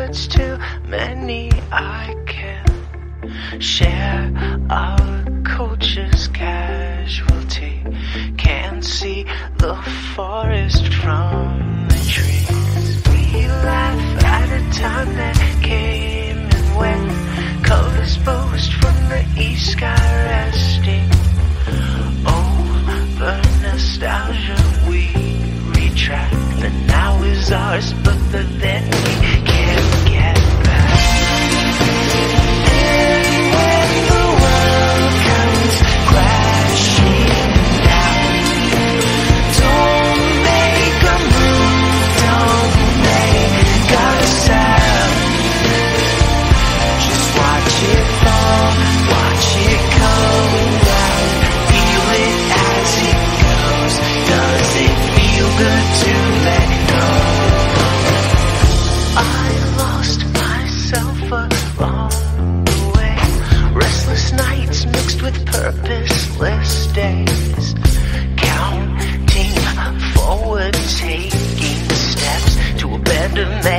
that's too many. I can share our culture's casualty. Can't see the forest from the trees. We laugh at a time that came and went. Colors burst from the east sky resting. Over nostalgia we retract. The now is ours, but the then we can't get back. And when the world comes crashing down, don't make a move, don't make a sound. Just watch it fall, watch it come down. Feel it as it goes. Does it feel good to let go? I lost myself along the way. Restless nights mixed with purposeless days. Counting forward, taking steps to abandon